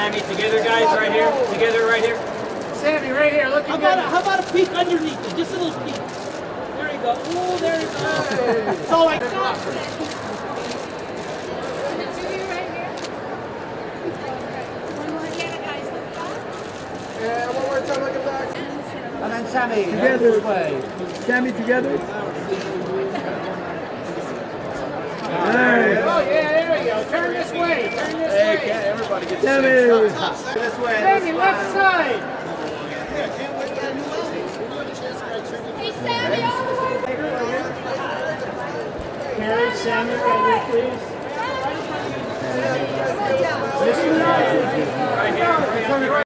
Sammy, together, guys, right here. Together, right here. Sammy, right here. Look at How about a peek underneath it? Just a little peek. There you go. Oh, there you go. That's all I got. And one more time, look at back. And then Sammy, Together. this way. Sammy together. Oh, yeah, there we go. Turn this way. Turn this way. Can't everybody get Sammy. this way. Sammy, left side. Hey, Sammy, all the way. Carrie, Sammy, right here, please. This is right here.